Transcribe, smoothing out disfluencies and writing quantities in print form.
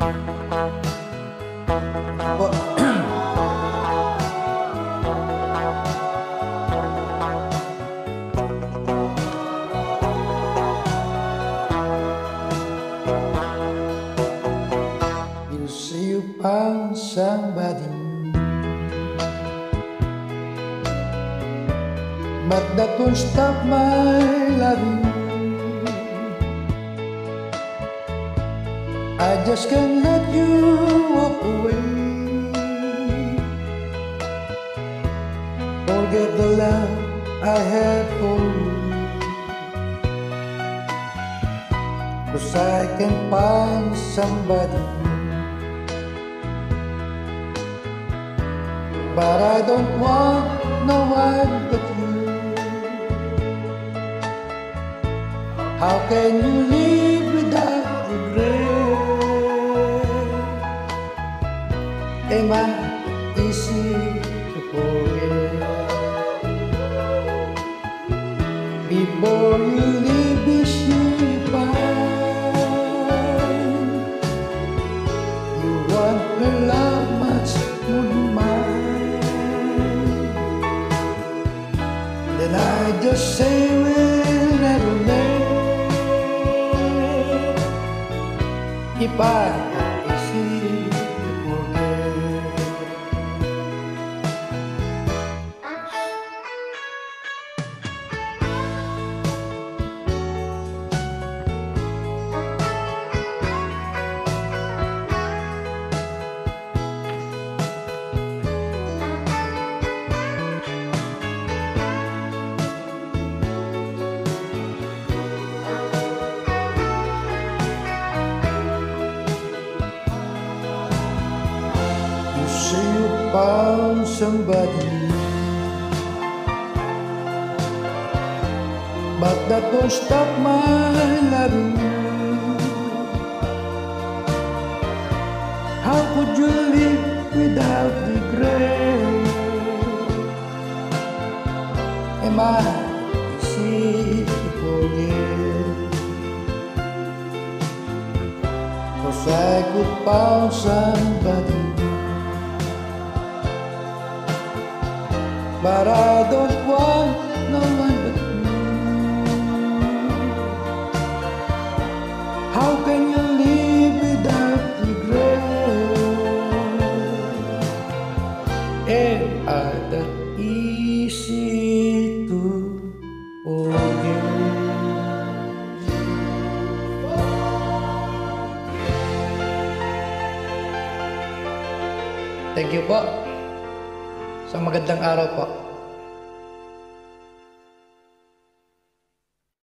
Po. You say you found somebody, but that won't stop my loving. I just can't let you walk away. Forget the love I had for you, 'cause I can find somebody. But I don't want no one but you. How can you live without regret? Am I easy to forget? Before you leave this ship, you want her love much more than mine. Then I just say we'll never meet. If I easy to forget. Say you found somebody, but that won't stop my loving you. How could you live without regret? Am I easy to forget? 'Cause I could find somebody, but I don't want no one but you. How can you live without regret? Am I that easy to forget? Thank you po. Sa magandang araw po.